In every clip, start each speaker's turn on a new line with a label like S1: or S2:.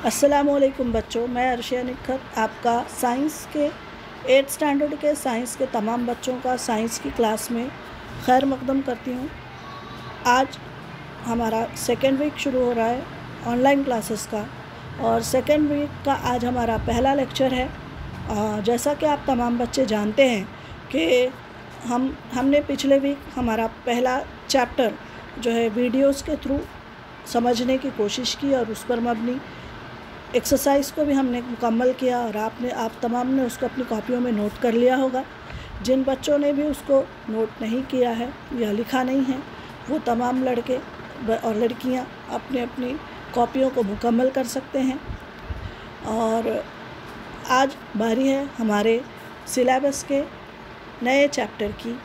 S1: अस्सलाम वालेकुम बच्चों, मैं अर्शिया निखत आपका साइंस के 8th स्टैंडर्ड के साइंस के तमाम बच्चों का साइंस की क्लास में खैर मकदम करती हूँ। आज हमारा सेकेंड वीक शुरू हो रहा है ऑनलाइन क्लासेस का, और सेकेंड वीक का आज हमारा पहला लेक्चर है। जैसा कि आप तमाम बच्चे जानते हैं कि हमने पिछले वीक हमारा पहला चैप्टर जो है वीडियोस के थ्रू समझने की कोशिश की, और उस पर मबनी एक्सरसाइज को भी हमने मुकम्मल किया, और आप तमाम ने उसको अपनी कॉपियों में नोट कर लिया होगा। जिन बच्चों ने भी उसको नोट नहीं किया है या लिखा नहीं है, वो तमाम लड़के और लड़कियां अपनी अपनी कॉपियों को मुकम्मल कर सकते हैं। और आज बारी है हमारे सिलेबस के नए चैप्टर की,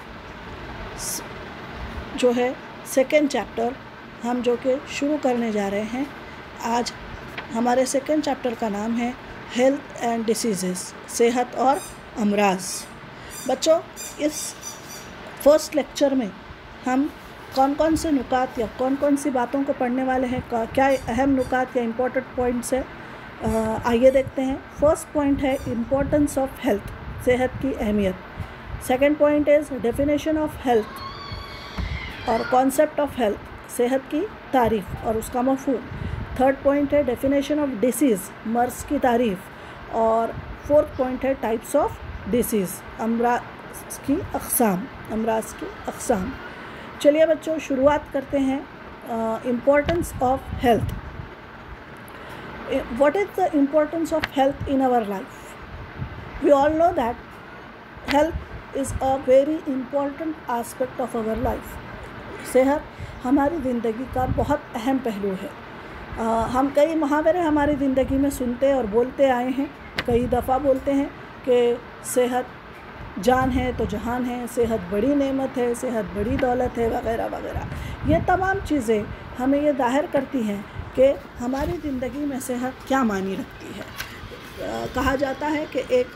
S1: जो है सेकेंड चैप्टर हम जो कि शुरू करने जा रहे हैं। आज हमारे सेकेंड चैप्टर का नाम है हेल्थ एंड डिसीज़ेस, सेहत और अमराज। बच्चों, इस फर्स्ट लेक्चर में हम कौन कौन से नुकात या कौन कौन सी बातों को पढ़ने वाले हैं, क्या अहम नुकात या इम्पोर्टेंट पॉइंट्स है, आइए देखते हैं। फर्स्ट पॉइंट है इम्पोर्टेंस ऑफ हेल्थ, सेहत की अहमियत। Second point is definition of health और कॉन्सेप्ट ऑफ हेल्थ, सेहत की तारीफ़ और उसका मफ़हूम। थर्ड पॉइंट है डेफिनेशन ऑफ डिसीज़, मर्ज़ की तारीफ़। और फोर्थ पॉइंट है टाइप्स ऑफ डिसीज़, अमराज की अक़साम। चलिए बच्चों, शुरुआत करते हैं। Importance of health. What is the importance of health in our life? We all know that health is a very important aspect of our life. सेहत हमारी ज़िंदगी का बहुत अहम पहलू है। हम कई मुहावरे हमारी ज़िंदगी में सुनते और बोलते आए हैं। कई दफ़ा बोलते हैं कि सेहत जान है तो जहान है, सेहत बड़ी नेमत है, सेहत बड़ी दौलत है, वगैरह वगैरह। ये तमाम चीज़ें हमें ये ज़ाहिर करती हैं कि हमारी ज़िंदगी में सेहत क्या मानी रखती है। कहा जाता है कि एक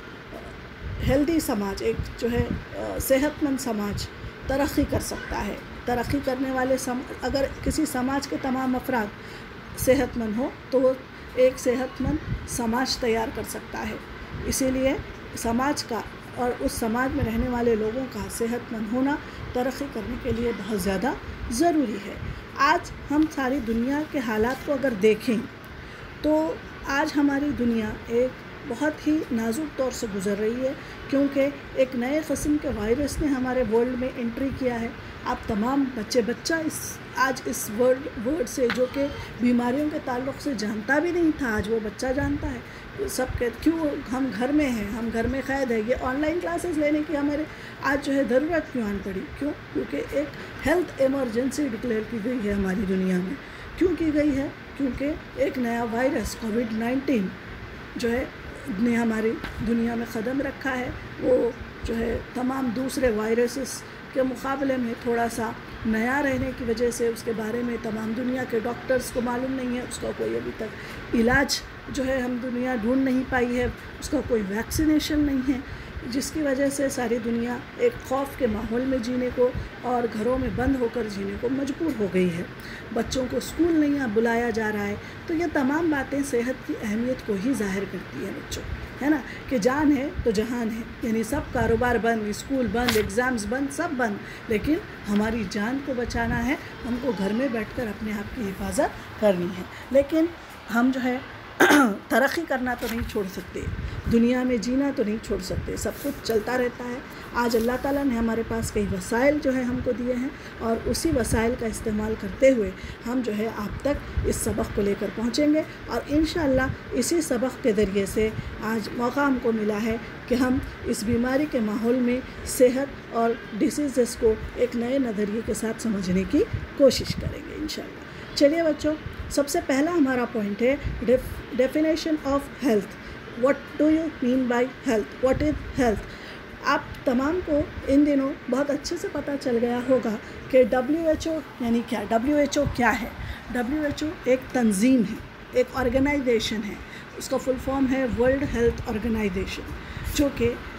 S1: हेल्दी समाज, एक जो है सेहतमंद समाज तरक्की कर सकता है। तरक्की करने वाले अगर किसी समाज के तमाम अफराद सेहतमंद हो तो वो एक सेहतमंद समाज तैयार कर सकता है। इसीलिए समाज का और उस समाज में रहने वाले लोगों का सेहतमंद होना तरक्की करने के लिए बहुत ज़्यादा ज़रूरी है। आज हम सारी दुनिया के हालात को अगर देखें तो आज हमारी दुनिया एक बहुत ही नाजुक दौर से गुज़र रही है, क्योंकि एक नए किस्म के वायरस ने हमारे वर्ल्ड में एंट्री किया है। आप तमाम बच्चा आज इस वर्ड से, जो कि बीमारियों के ताल्लुक़ से जानता भी नहीं था, आज वो बच्चा जानता है। सब कहते क्यों हम घर में हैं, हम घर में क़ैद है, ये ऑनलाइन क्लासेस लेने की हमारे आज जो है ज़रूरत क्यों आन पड़ी? क्यों? क्योंकि एक हेल्थ एमरजेंसी डिक्लेयर की गई है हमारी दुनिया में। क्यों की गई है? क्योंकि एक नया वायरस कोविड-19 जो है ने हमारी दुनिया में क़दम रखा है। वो जो है तमाम दूसरे वायरसेस के मुकाबले में थोड़ा सा नया रहने की वजह से उसके बारे में तमाम दुनिया के डॉक्टर्स को मालूम नहीं है, उसका कोई अभी तक इलाज जो है हम दुनिया ढूंढ नहीं पाई है, उसका कोई वैक्सीनेशन नहीं है, जिसकी वजह से सारी दुनिया एक खौफ के माहौल में जीने को और घरों में बंद होकर जीने को मजबूर हो गई है। बच्चों को स्कूल नहीं बुलाया जा रहा है। तो ये तमाम बातें सेहत की अहमियत को ही ज़ाहिर करती है बच्चों, है ना, कि जान है तो जहान है। यानी सब कारोबार बंद, स्कूल बंद, एग्ज़ाम्स बंद, सब बंद, लेकिन हमारी जान को बचाना है। हमको घर में बैठकर अपने आप की हिफाजत करनी है। लेकिन हम जो है तरक्की करना तो नहीं छोड़ सकते, दुनिया में जीना तो नहीं छोड़ सकते, सब कुछ चलता रहता है। आज अल्लाह ताला ने हमारे पास कई वसाइल जो है हमको दिए हैं, और उसी वसाइल का इस्तेमाल करते हुए हम जो है आप तक इस सबक को लेकर पहुँचेंगे। और इंशाअल्लाह इसी सबक के ज़रिए से आज मौका हमको मिला है कि हम इस बीमारी के माहौल में सेहत और डिसीज़ेस को एक नए नज़रिए के साथ समझने की कोशिश करेंगे इंशाअल्लाह। चलिए बच्चों, सबसे पहला हमारा पॉइंट है definition of health. What do you mean by health? What is health? आप तमाम को इन दिनों बहुत अच्छे से पता चल गया होगा कि WHO यानी क्या? WHO क्या है? WHO एक तंजीम है, एक ऑर्गेनाइजेशन है। उसका फुल फॉर्म है वर्ल्ड हेल्थ ऑर्गेनाइजेशन, जो कि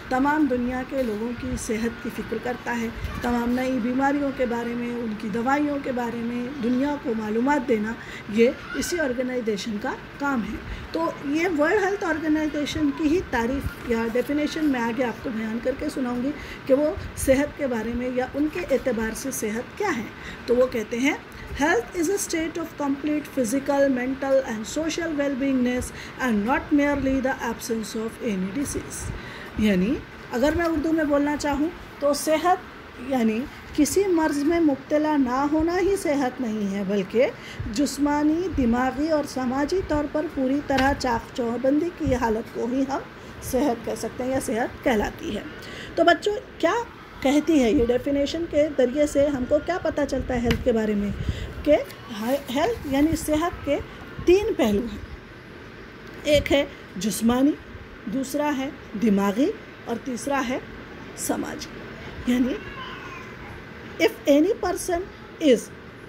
S1: تمام دنیا کے لوگوں کی صحت کی فکر کرتا ہے، تمام نئی بیماریوں کے بارے میں، ان کی دوائیوں کے بارے میں دنیا کو معلومات دینا، یہ اسی آرگنائزیشن کا کام ہے۔ تو یہ ورلڈ ہیلتھ آرگنائزیشن کی ہی تعریف یا ڈیفینیشن میں آگے آپ کو بیان کر کے سناؤں گی کہ وہ صحت کے بارے میں یا ان کے اعتبار سے صحت کیا ہے۔ تو وہ کہتے ہیں Health is a state of complete physical, mental and social well-beingness and not merely the absence of any disease۔ یعنی اگر میں اردو میں بولنا چاہوں تو صحت یعنی کسی مرض میں مبتلا نہ ہونا ہی صحت نہیں ہے، بلکہ جسمانی، دماغی اور سماجی طور پر پوری طرح چاق چوبندی کی حالت کو ہی ہم صحت کہہ سکتے ہیں یا صحت کہلاتی ہے۔ تو بچوں کیا کہتی ہے یہ ڈیفینیشن کے ذریعے سے ہم کو کیا پتہ چلتا ہے ہیلتھ کے بارے میں کہ ہیلتھ یعنی صحت کے 3 پہلو ہیں، ایک ہے جسمانی، دوسرا ہے دماغی اور تیسرا ہے سماجی۔ یعنی if any person is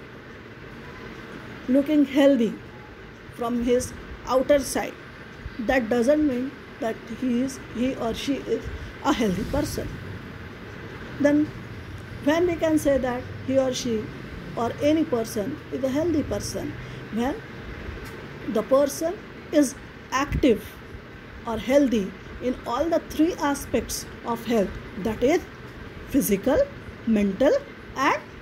S1: looking healthy from his outer side, that doesn't mean that he or she is a healthy person. Then when we can say that he or she or any person is a healthy person, when the person is active or healthy in all the 3 aspects of health, that is physical, mental and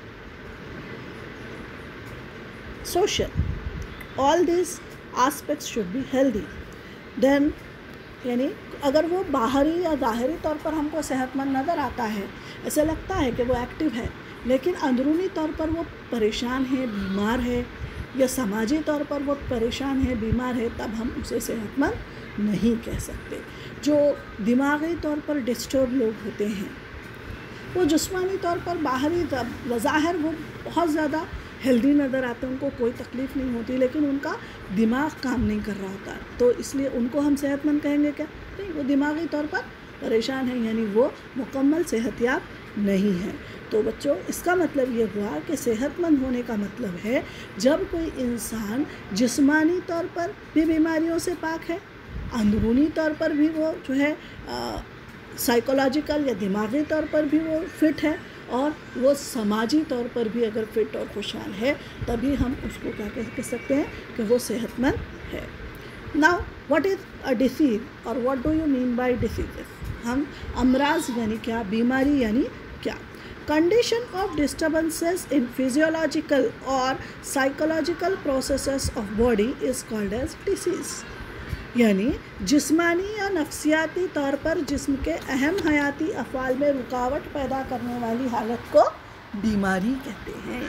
S1: social. All these aspects should be healthy. Then یعنی اگر وہ باہری یا ظاہری طور پر ہم کو صحت مند نظر آتا ہے، ایسا لگتا ہے کہ وہ ایکٹیو ہے، لیکن اندرونی طور پر وہ پریشان ہے، بیمار ہے، یا سماجی طور پر وہ پریشان ہے، بیمار ہے، تب ہم اسے صحت مند نہیں کہہ سکتے۔ جو دماغی طور پر ڈسٹرب لوگ ہوتے ہیں وہ جسمانی طور پر باہری بظاہر وہ بہت زیادہ ہیلدی نظر آتے ہیں، ان کو کوئی تکلیف نہیں ہوتی، لیکن ان کا دماغ کام نہیں کر رہا ہوتا، تو اس لیے ان کو ہم صحت مند کہیں گے کیا؟ نہیں، وہ دماغی طور پر پریشان ہیں، یعنی وہ مکمل صحت یاب نہیں ہے۔ تو بچوں اس کا مطلب یہ ہوا کہ صحت مند ہونے کا مطلب ہے جب کوئی انسان جسمانی طور پر بھی بیماریوں سے پاک ہے، اندرونی طور پر بھی وہ جو ہے سائیکولوجیکل یا دماغی طور پر بھی وہ فٹ ہے، اور وہ سماجی طور پر بھی اگر فٹ اور خوشحال ہے، تبھی ہم اس کو کیا کہہ سکتے ہیں کہ وہ صحت مند ہے۔ Now what is a disease or what do you mean by diseases؟ ہم امراض یعنی کیا، بیماری یعنی کیا؟ Condition of disturbances in physiological or psychological processes of body is called as disease۔ یعنی جسمانی یا نفسیاتی طور پر جسم کے اہم حیاتی افعال میں رکاوٹ پیدا کرنے والی حالت کو بیماری کہتے ہیں۔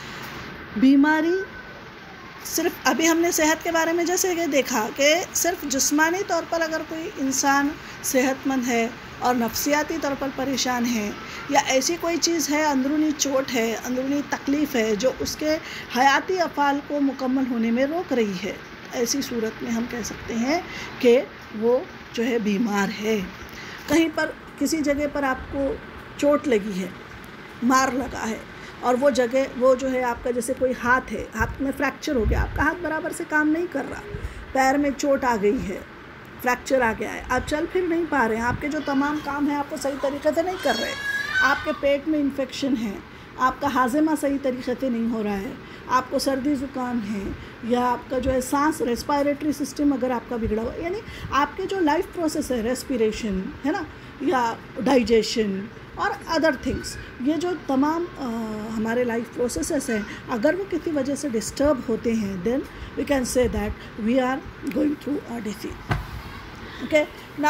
S1: بیماری صرف ابھی ہم نے صحت کے بارے میں جیسے کہ دیکھا کہ صرف جسمانی طور پر اگر کوئی انسان صحت مند ہے اور نفسیاتی طور پر پریشان ہے، یا ایسی کوئی چیز ہے، اندرونی چوٹ ہے، اندرونی تکلیف ہے جو اس کے حیاتی افعال کو مکمل ہونے میں روک رہی ہے، ایسی صورت میں ہم کہہ سکتے ہیں کہ وہ جو ہے بیمار ہے۔ کہیں پر کسی جگہ پر آپ کو چوٹ لگی ہے، مار لگا ہے، اور وہ جگہ وہ جو ہے آپ کا جیسے کوئی ہاتھ ہے، ہاتھ میں فریکچر ہو گیا، آپ کا ہاتھ برابر سے کام نہیں کر رہا، پیر میں چوٹ آ گئی ہے، فریکچر آ گیا ہے، آپ چل پھر نہیں پا رہے ہیں، آپ کے جو تمام کام ہیں آپ کو صحیح طریقے سے نہیں کر رہے، آپ کے پیٹ میں انفیکشن ہے، آپ کا ہاضمہ صحیح طریقے سے نہیں ہو رہا ہے، آپ کو سردی زکام ہے، یا آپ کا جو ہے سانس ریسپائریٹری سسٹم اگر آپ کا بگڑا ہوا، یعنی آپ کے جو لائف پروسیس ہے، ریسپیریشن ہے نا، یا ڈائجیشن اور ادر تھنگس، یہ جو تمام ہمارے لائف پروسیسز ہیں، اگر وہ کسی وجہ سے ڈسٹرب ہوتے ہیں، then we can say that we are going through a disease. Okay,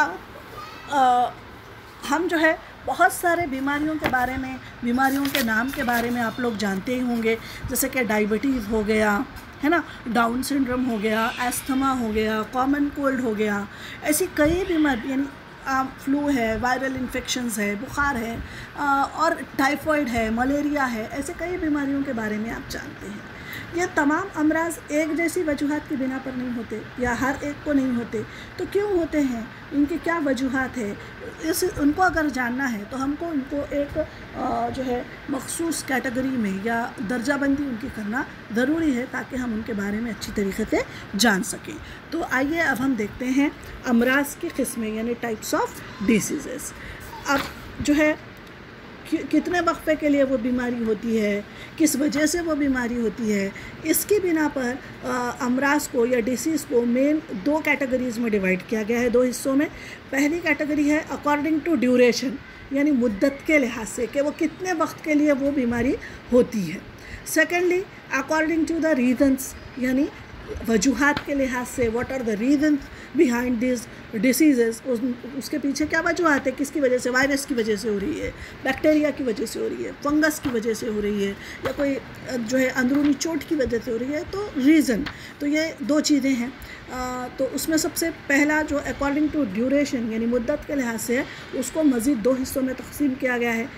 S1: now ہم جو ہے بہت سارے بیماریوں کے بارے میں، بیماریوں کے نام کے بارے میں آپ لوگ جانتے ہی ہوں گے، جیسے کہ ڈائبٹیز ہو گیا ہے نا، ڈاؤن سنڈروم ہو گیا، ایستھما ہو گیا، کامن کولڈ ہو گیا، ایسی کئی بیماری، یعنی فلو ہے، وائرل انفیکشنز ہے، بخار ہے، اور ٹائیفائڈ ہے، ملیریا ہے، ایسے کئی بیماریوں کے بارے میں آپ جانتے ہیں۔ یہ تمام امراض ایک جیسی وجوہات کی بنا پر نہیں ہوتے یا ہر ایک کو نہیں ہوتے، تو کیوں ہوتے ہیں، ان کی کیا وجوہات ہے، ان کو اگر جاننا ہے تو ہم کو ان کو ایک جو ہے مخصوص کیٹیگری میں یا درجہ بندی ان کی کرنا ضروری ہے تاکہ ہم ان کے بارے میں اچھی طریقے سے جان سکیں۔ تو آئیے اب ہم دیکھتے ہیں امراض کی قسمیں یعنی ٹائپس آف ڈیسیزز۔ اب جو ہے کتنے وقفے کے لیے وہ بیماری ہوتی ہے، کس وجہ سے وہ بیماری ہوتی ہے، اس کی بنا پر امراض کو یا ڈیسیز کو مین 2 کیٹیگریز میں ڈیوائڈ کیا گیا ہے، 2 حصوں میں۔ پہلی کیٹیگری ہے اکارڈنگ ٹو ڈیوریشن، یعنی مدت کے لحاظ سے کہ وہ کتنے وقت کے لیے وہ بیماری ہوتی ہے۔ Secondly according to the reasons, یعنی وجوہات کے لحاظ سے what are the reasons behind these diseases, اس کے پیچھے کیا وجوہات ہے، کس کی وجہ سے، وائرس کی وجہ سے ہو رہی ہے، بیکٹیریا کی وجہ سے ہو رہی ہے، فنگس کی وجہ سے ہو رہی ہے، یا کوئی جو ہے اندرونی چوٹ کی وجہ سے ہو رہی ہے، تو ریزن، تو یہ 2 چیزیں ہیں۔ تو اس میں سب سے پہلا جو اکارڈنگ ٹو ڈیوریشن یعنی مدت کے لحاظ سے ہے، اس کو مزید 2 حصوں میں تقسیم کیا گیا ہے۔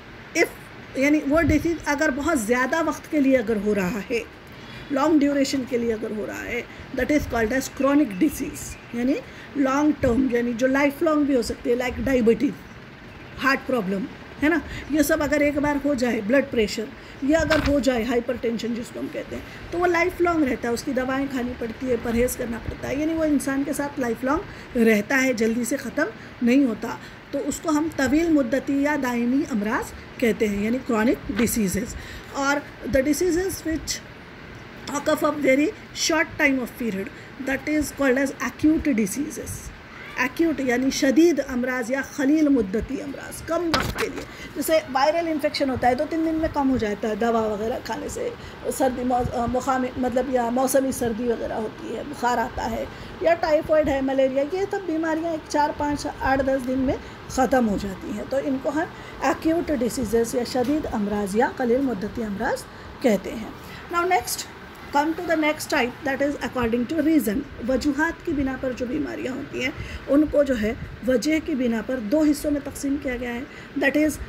S1: یعنی وہ ڈیسیز اگر بہت زیادہ وقت کے لیے اگر ہو رہا ہے، لانگ ڈیوریشن کے لیے اگر ہو رہا ہے، that is called as chronic disease, یعنی لانگ ٹرم، یعنی جو لائف لانگ بھی ہو سکتی ہے، لائک ڈائبٹیز، ہارٹ پرابلم ہے نا، یہ سب اگر ایک بار ہو جائے، بلڈ پریشر، یا اگر ہو جائے ہائپر ٹینشن جس کو ہم کہتے ہیں، تو وہ لائف لانگ رہتا ہے، اس کی دوائیں کھانی پڑتی ہے، پرہیز کرنا پڑتا ہے، یعنی وہ انسان کے ساتھ لائف لانگ رہتا ہے، جلدی سے ختم نہیں ہوتا، تو اس کو ہم طویل مدتی یا دائمی امراض کہتے ہیں، یعنی کرونک ڈیسیزز۔ اور دا ڈیسیزز وچ occur for very short time of period, that is called as acute diseases۔ acute یعنی شدید امراض یا قلیل مدتی امراض، کم وقت کے لیے، جیسے وائرل انفیکشن ہوتا ہے 2-3 دن میں کم ہو جاتا ہے دوا وغیرہ کھانے سے، سردی مطلب یا موسمی سردی وغیرہ ہوتی ہے، بخار آتا ہے، یا ٹائیفائڈ ہے، ملیریا، یہ سب بیماریاں 4, 5, 8, 10 دن میں ختم ہو جاتی ہیں، تو ان کو ہم ایکیوٹ ڈیسیزز یا شدید امراض یا قلیل مدتی امراض کہتے ہیں۔ Now next come to the next type, that is according to reason۔ وجوہات کی بنا پر جو بیماریاں ہوتی ہیں ان کو جو ہے وجہ کی بنا پر 2 حصوں میں تقسیم کیا گیا ہے۔ that is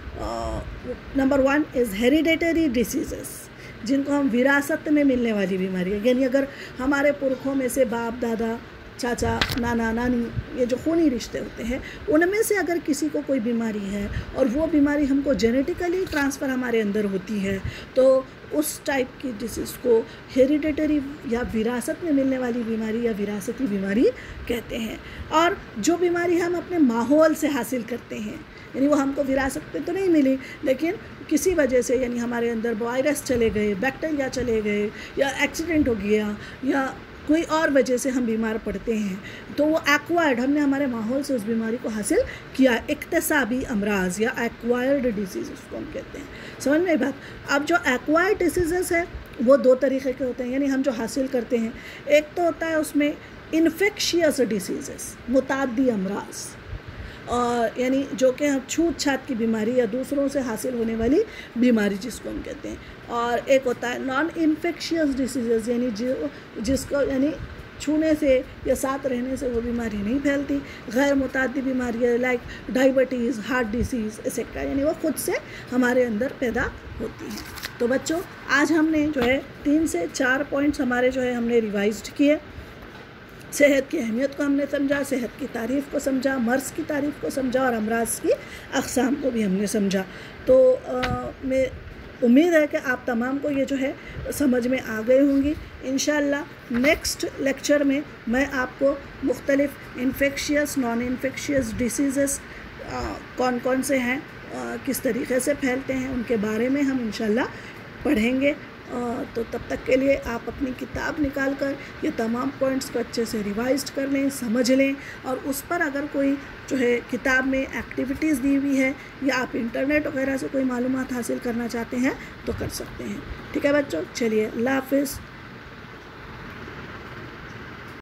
S1: number 1 is hereditary diseases، جن کو ہم وراثت میں ملنے والی بیماریاں، یعنی اگر ہمارے پرکھوں میں سے باپ، دادا، چاچا، نانا، نانی، یہ جو خونی رشتے ہوتے ہیں، ان میں سے اگر کسی کو کوئی بیماری ہے اور وہ بیماری ہم کو جینیٹیکلی ٹرانسفر ہمارے اندر ہوتی ہے، تو اس ٹائپ کی ڈیسیز کو ہیریڈیٹری یا وراثت میں ملنے والی بیماری یا وراثتی بیماری کہتے ہیں۔ اور جو بیماری ہم اپنے ماحول سے حاصل کرتے ہیں، یعنی وہ ہم کو وراثت میں تو نہیں ملی، لیکن کسی وجہ سے، یعنی ہمارے اندر وائرس چلے گئے، بیکٹیریا چلے گئے، یا ایکسیڈنٹ ہو گیا، یا کوئی اور وجہ سے ہم بیمار پڑتے ہیں، تو وہ ایکوائرڈ، ہم نے ہمارے ماحول سے اس بیماری کو حاصل کیا، اکتسابی امراض یا ایکوائرڈ ڈیسیز اس کو ہم کہتے ہیں۔ سمجھ میں بات؟ اب جو ایکوائرڈ ڈیسیزز ہے وہ 2 طریقے کے ہوتے ہیں، یعنی ہم جو حاصل کرتے ہیں، ایک تو ہوتا ہے اس میں انفیکشیس ڈیسیزز، متعدی امراض، اور یعنی جو کہ ہم چھوت چھات کی بیماری یا دوسروں سے حاصل ہونے والی بیماری جس کو ہم کہتے ہیں، اور ایک ہوتا ہے نان انفیکشیس ڈیسیزز، یعنی جس کو یعنی چھونے سے یا ساتھ رہنے سے وہ بیماری نہیں پھیلتی، غیر متعدی بیماریاں like diabetes, heart disease etcetera, یعنی وہ خود سے ہمارے اندر پیدا ہوتی ہے۔ تو بچوں، آج ہم نے جو ہے 3 سے 4 پوائنٹس ہمارے جو ہے ہم نے ریوائزڈ کیے۔ صحت کی اہمیت کو ہم نے سمجھا، صحت کی تعریف کو سمجھا، مرض کی تعریف کو سمجھا، اور امراض کی اقسام کو بھی ہم نے سمجھا۔ تو میں امید ہے کہ آپ تمام کو یہ جو ہے سمجھ میں آ گئے ہوں گی۔ انشاءاللہ نیکسٹ لیکچر میں میں آپ کو مختلف انفیکشیس، نان انفیکشیس ڈیسیزز کون کون سے ہیں، کس طریقے سے پھیلتے ہیں، ان کے بارے میں ہم انشاءاللہ پڑھیں گے۔ تو تب تک کے لیے آپ اپنی کتاب نکال کر یہ تمام پوائنٹس کو اچھے سے ریوائزڈ کر لیں، سمجھ لیں، اور اس پر اگر کوئی جو ہے کتاب میں ایکٹیویٹیز دی ہوئی ہے یا آپ انٹرنیٹ وغیرہ سے کوئی معلومات حاصل کرنا چاہتے ہیں تو کر سکتے ہیں۔ ٹھیک ہے بچوں، چلیے اللہ حافظ۔